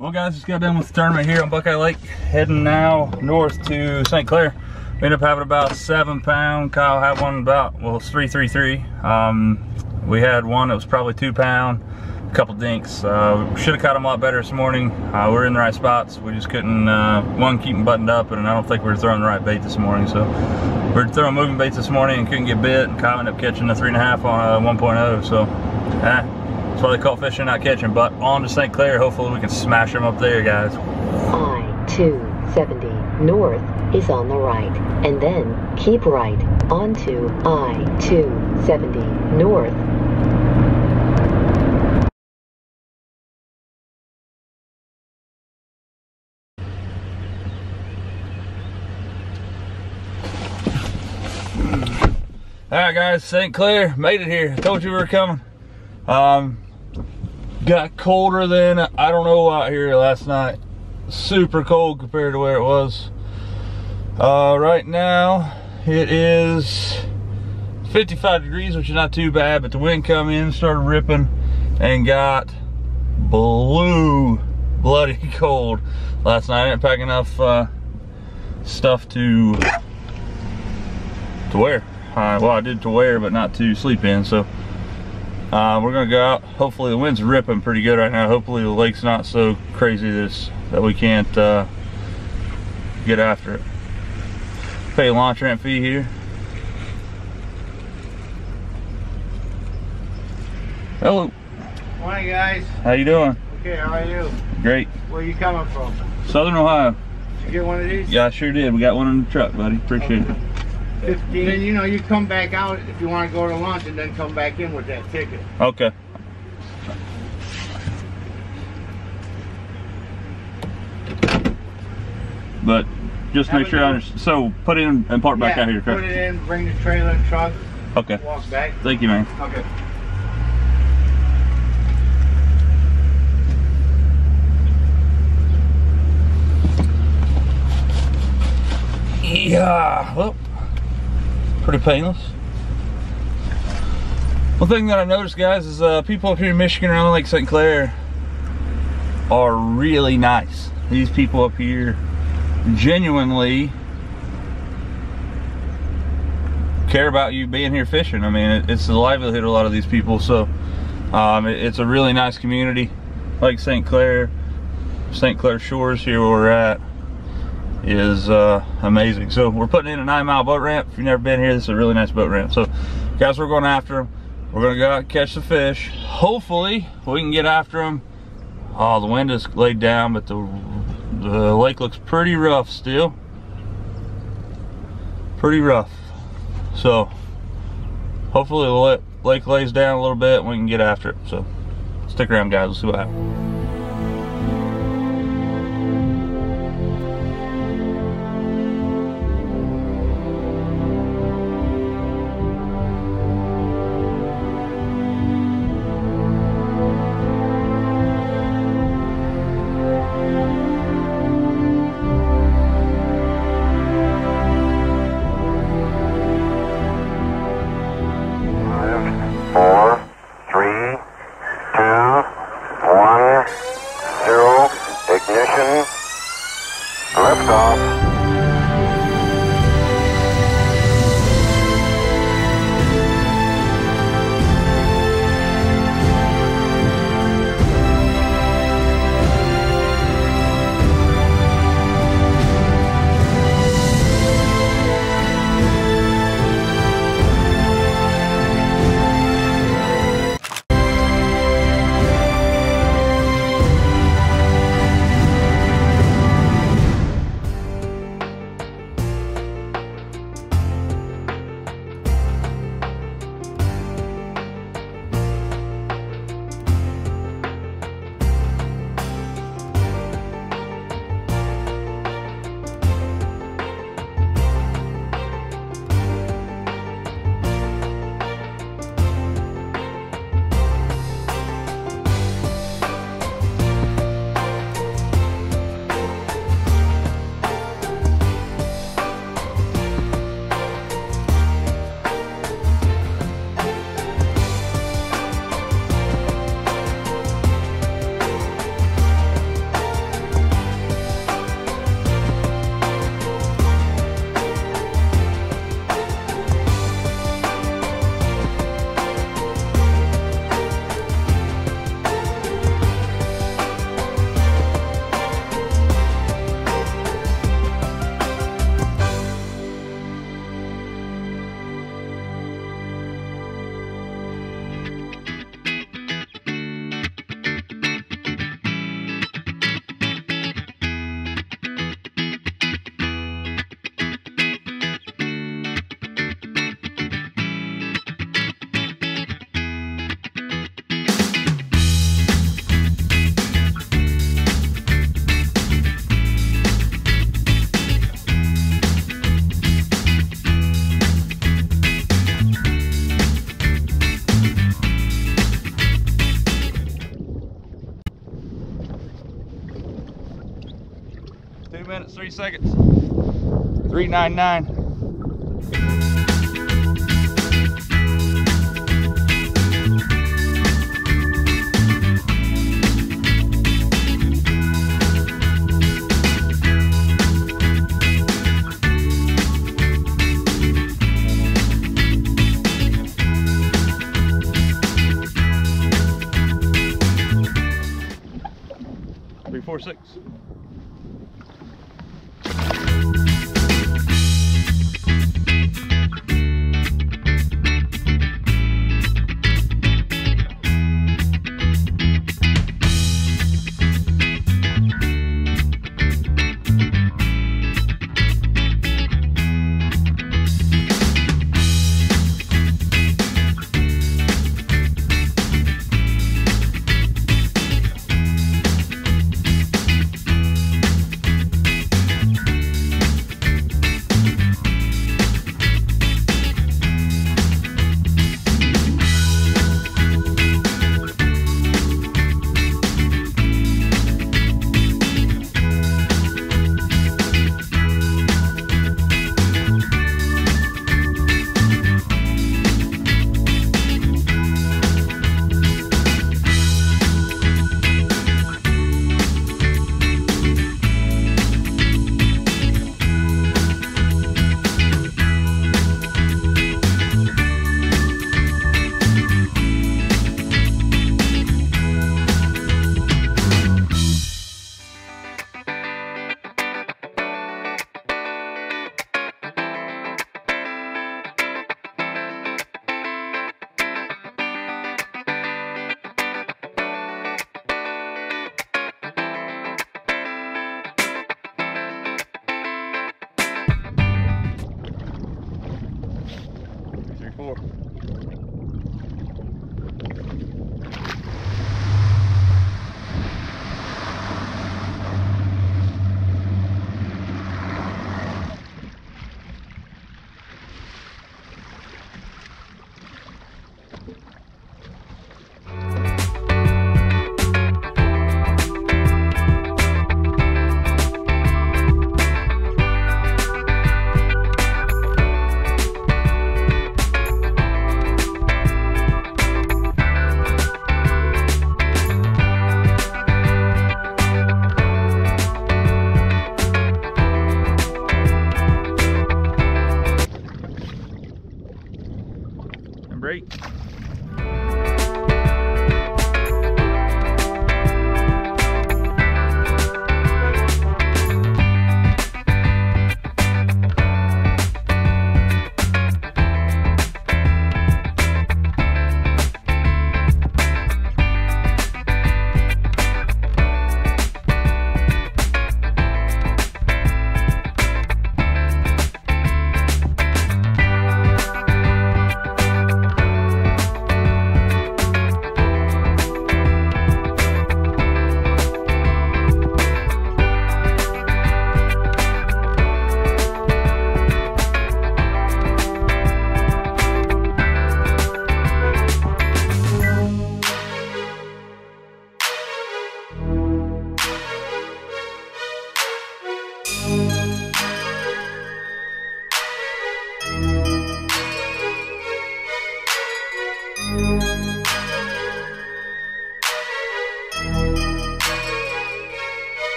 Well guys, just got done with the tournament here on Buckeye Lake, heading now north to St. Clair. We ended up having about 7 pound. Kyle had one about, well, it's 333. We had one that was probably 2 pound, a couple dinks. Should have caught them a lot better this morning. We're in the right spots. We just couldn't, one, keep them buttoned up, and I don't think we were throwing the right bait this morning. So we were throwing moving baits this morning and couldn't get bit, and Kyle ended up catching a 3.5 on a 1.0. So, that's why they call fishing, not catching. But on to St. Clair, hopefully we can smash them up there, guys. I-270 north is on the right, and then keep right onto I-270 north. Alright guys, St. Clair, made it here. I told you we were coming. Got colder than I don't know out here last night. Super cold compared to where it was. Right now it is 55 degrees, which is not too bad, but the wind come in, started ripping, and got bloody cold last night. I didn't pack enough stuff to wear. Well, I did to wear, but not to sleep in. So we're gonna go out. Hopefully the wind's ripping pretty good right now. Hopefully the lake's not so crazy that we can't get after it. Pay a launch ramp fee here. Hello. Morning, guys. How you doing? Okay, how are you? Great. Where are you coming from? Southern Ohio. Did you get one of these? Yeah, I sure did. We got one in the truck, buddy. Appreciate it. 15. Then, you know, you come back out if you want to go to lunch and then come back in with that ticket. Okay. But just make sure I understand. So put it in and park back out here, correct? Put it in, bring the trailer and truck. Okay. Walk back. Thank you, man. Okay. Yeah, well, pretty painless. One thing that I noticed, guys, is people up here in Michigan around Lake St. Clair are really nice. These people up here genuinely care about you being here fishing. I mean, it's the livelihood of a lot of these people, so it's a really nice community. Lake St. Clair, St. Clair Shores here where we're at is amazing. So we're putting in a 9-mile boat ramp. If you've never been here, this is a really nice boat ramp. So guys, we're going after them. We're gonna go out and catch the fish. Hopefully we can get after them. Oh, the wind is laid down, but the lake looks pretty rough still. Pretty rough. So hopefully the lake lays down a little bit and we can get after it. So stick around, guys. We'll see what happens. 2 minutes, 3 seconds. 3:99. Three, 4, 6.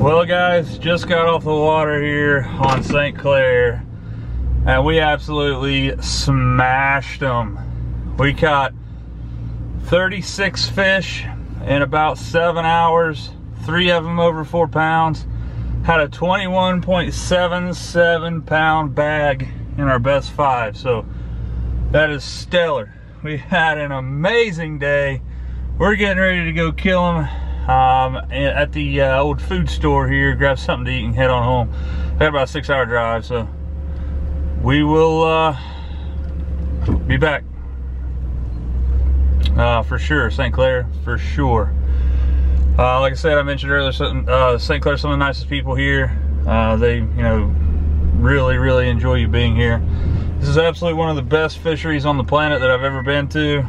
Well guys, just got off the water here on St. Clair and we absolutely smashed them. We caught 36 fish in about 7 hours, 3 of them over 4 pounds. Had a 21.77 pound bag in our best 5, so that is stellar. We had an amazing day. We're getting ready to go kill them at the old food store here, grab something to eat and head on home. We had about a 6-hour drive, so we will be back for sure. St. Clair for sure. Like I said, I mentioned earlier, St. Clair's some of the nicest people here. They, you know, really enjoy you being here. This is absolutely one of the best fisheries on the planet that I've ever been to.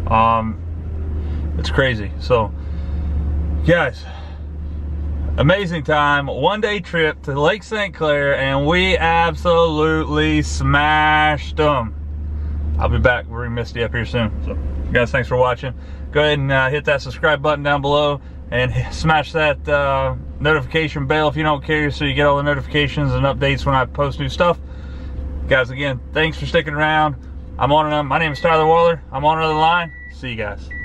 It's crazy. So guys, amazing time, 1-day trip to Lake St. Clair, and we absolutely smashed them. I'll be back. We're gonna misty up here soon. So guys, thanks for watching. Go ahead and hit that subscribe button down below and smash that notification bell if you don't care, so you get all the notifications and updates when I post new stuff. Guys, again, thanks for sticking around. My name is Tyler Waller. I'm on another line. See you guys.